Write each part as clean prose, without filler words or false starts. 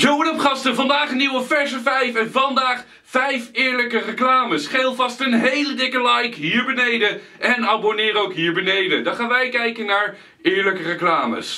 Yo, what up gasten, vandaag een nieuwe verse 5 en vandaag 5 eerlijke reclames. Geef vast een hele dikke like hier beneden en abonneer ook hier beneden. Dan gaan wij kijken naar eerlijke reclames.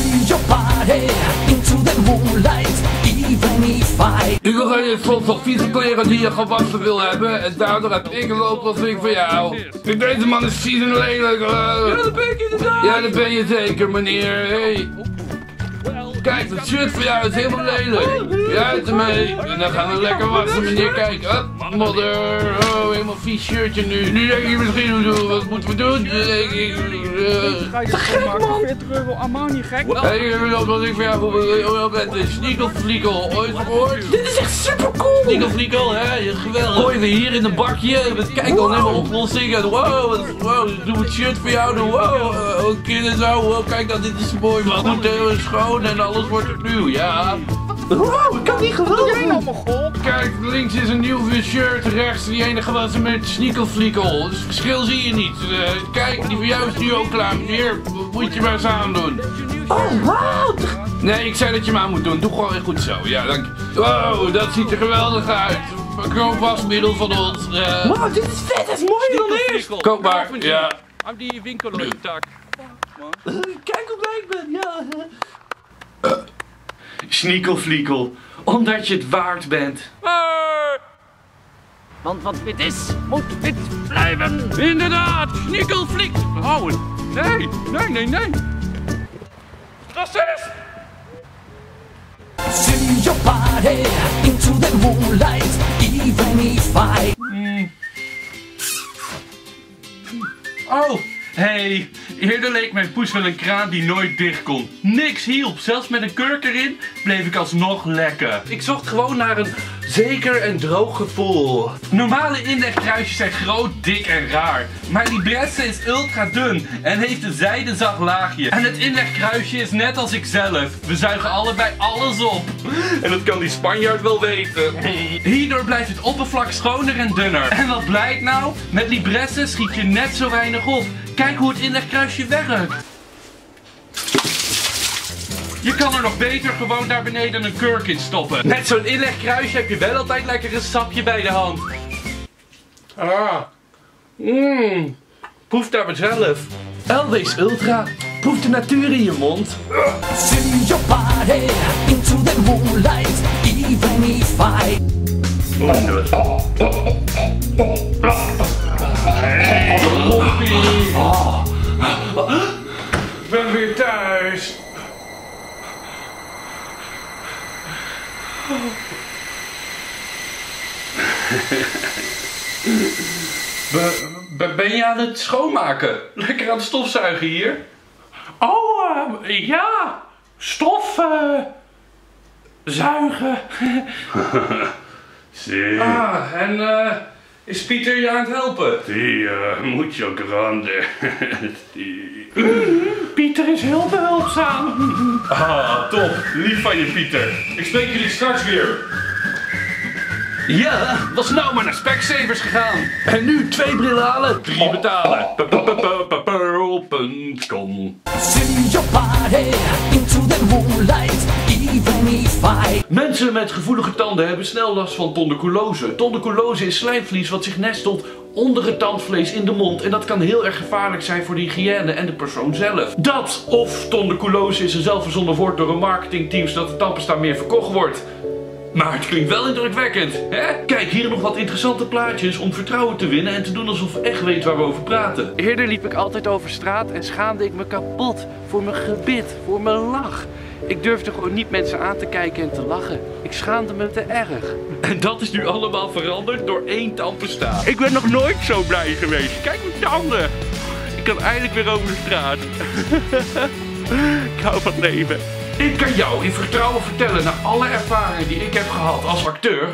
Ik wil je soms nog vieze kleren die je gewassen wil hebben en daardoor heb ik een oplossing voor jou. Deze man is vies en lelijk. Ja, dat ben ik inderdaad. Ja, dat ben je zeker, meneer. Hey. Kijk, dat shirt voor jou is helemaal lelijk. Ja, ermee. En dan gaan we lekker wassen, meneer. Kijk, modder. Oh, helemaal vies shirtje nu. Nu denk je misschien, wat moeten we doen? Ga je gek, man? 40 euro Armani, gek? Hé, ik weet wat ik voor jou ben. Een sneakelfliekel. Ooit gehoord? Dit is echt super cool. Sneakelfliekel, hè? Geweldig. Gooien we hier in een bakje. Kijk dan helemaal oplossingen. Wow, doe het shirt voor jou. Wow, een keer en zo. Wow, kijk dan, dit is mooi. Wat goed, schoon en alles wordt opnieuw, ja. Wow, ik kan niet geloven. Jij nou, Mogol? Kijk, links is een nieuw shirt, rechts die ene gewassen met sneakelfliekel. Dus het verschil zie je niet. Kijk, die voor jou is nu ook klaar, meneer. Moet je maar eens aandoen. Oh, wow. Nee, ik zei dat je hem aan moet doen. Doe gewoon weer goed zo. Ja, dank je. Wow, dat ziet er geweldig uit. Koop wasmiddel van ons. Wow, dit is vet. Dat is mooier dan eerst. Koop maar, ja. Aan die winkel op de tak. Kijk hoe blij ik ben, ja. Sneakelfliekel, omdat je het waard bent. Want wat wit is, moet wit blijven. Inderdaad, sneakelfliek. Oh, nee. Racist! Swing your body into the moonlight, even if I... Oh, hey, eerder leek mijn poes wel een kraan die nooit dicht kon. Niks hielp, zelfs met een kurk erin bleef ik alsnog lekker. Ik zocht gewoon naar een zeker en droog gevoel. Normale inlegkruisjes zijn groot, dik en raar. Maar Libresse is ultra dun en heeft een zijden zacht laagje. En het inlegkruisje is net als ik zelf. We zuigen allebei alles op. En dat kan die Spanjaard wel weten. Hierdoor blijft het oppervlak schoner en dunner. En wat blijkt nou? Met Libresse schiet je net zo weinig op. Kijk hoe het inlegkruisje werkt. Je kan er nog beter gewoon daar beneden een kurk in stoppen. Met zo'n inlegkruisje heb je wel altijd lekker een sapje bij de hand. Proef daar maar zelf. Elwees Ultra. Proef de natuur in je mond. Swing your body into the moonlight, even if I... Ik ben weer thuis. Ben je aan het schoonmaken? Lekker aan het stofzuigen hier? Oh, ja. Stof, zuigen. En is Pieter je aan het helpen? Die mucho grande. Pieter is heel behulpzaam. Top. Lief van je, Pieter. Ik spreek jullie straks weer. Ja, was nou maar naar Specsavers gegaan. En nu 2 brillen halen, 3 betalen. Pearl.com. Swing your body into the moonlight, even if I... Mensen met gevoelige tanden hebben snel last van tonderculose. Tonderculose is slijmvlies wat zich nestelt onder het tandvlees in de mond. En dat kan heel erg gevaarlijk zijn voor de hygiëne en de persoon zelf. Dat of tonderculose is een zelfverzonnen woord door een marketingteam zodat de tandpasta meer verkocht wordt. Maar het klinkt wel indrukwekkend, hè? Kijk, hier nog wat interessante plaatjes om vertrouwen te winnen en te doen alsof we echt weten waar we over praten. Eerder liep ik altijd over straat en schaamde ik me kapot voor mijn gebit, voor mijn lach. Ik durfde gewoon niet mensen aan te kijken en te lachen. Ik schaamde me te erg. En dat is nu allemaal veranderd door 1 tandpasta. Ik ben nog nooit zo blij geweest. Kijk mijn tanden. Ik kan eindelijk weer over de straat. Ik hou van het leven. Ik kan jou in vertrouwen vertellen na alle ervaringen die ik heb gehad als acteur,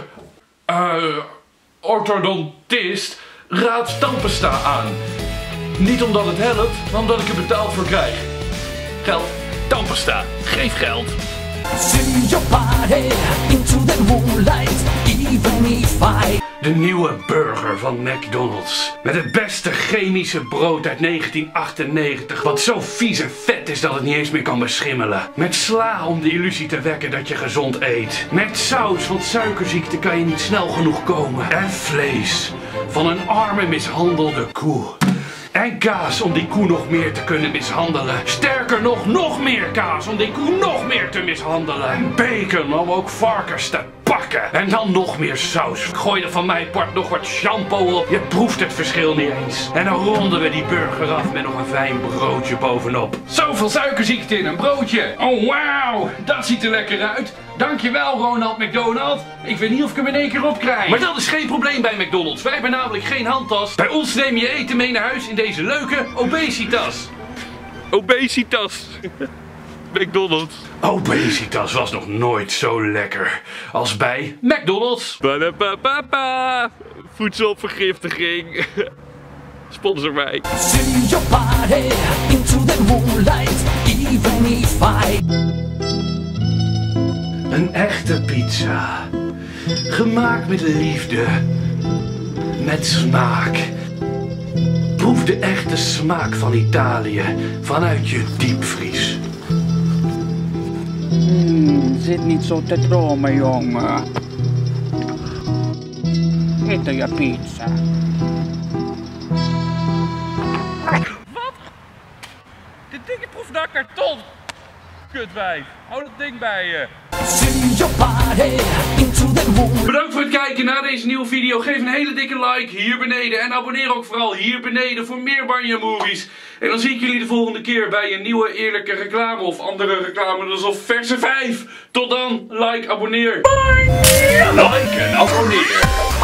orthodontist, raad tandpasta aan. Niet omdat het helpt, maar omdat ik er betaald voor krijg. Geld, tandpasta, geef geld. Swing your body into the moonlight, even if I... De nieuwe burger van McDonald's. Met het beste chemische brood uit 1998. Wat zo vies en vet is dat het niet eens meer kan beschimmelen. Met sla om de illusie te wekken dat je gezond eet. Met saus, want suikerziekte kan je niet snel genoeg komen. En vlees van een arme mishandelde koe. En kaas om die koe nog meer te kunnen mishandelen. Sterker nog meer kaas om die koe nog meer te mishandelen. En bacon om ook varkens te pakken. En dan nog meer saus. Gooi er van mijn part nog wat shampoo op. Je proeft het verschil niet eens. En dan ronden we die burger af met nog een fijn broodje bovenop. Zoveel suikerziekte in een broodje. Oh wauw, dat ziet er lekker uit. Dankjewel Ronald McDonald. Ik weet niet of ik hem in één keer opkrijg. Maar dat is geen probleem bij McDonald's. Wij hebben namelijk geen handtas. Bij ons neem je eten mee naar huis in deze leuke obesitas. Obesitas. McDonald's. Obesitas was nog nooit zo lekker als bij McDonald's. Ba-da-ba-ba-ba. Voedselvergiftiging. Sponsor mij. See your body into the moonlight, even if I. Een echte pizza. Gemaakt met liefde. Met smaak. Proef de echte smaak van Italië vanuit je diepvries. Zit niet zo te dromen, jongen. Eet je pizza. Dit ding proeft naar karton. Kutwijf. Hou dat ding bij je. See your body into the moonlight. Bedankt voor het kijken naar deze nieuwe video. Geef een hele dikke like hier beneden. En abonneer ook vooral hier beneden voor meer Banja Movies. En dan zie ik jullie de volgende keer bij een nieuwe eerlijke reclame. Of andere reclame, dus of verse 5. Tot dan, like, abonneer. Bye! Like en abonneer.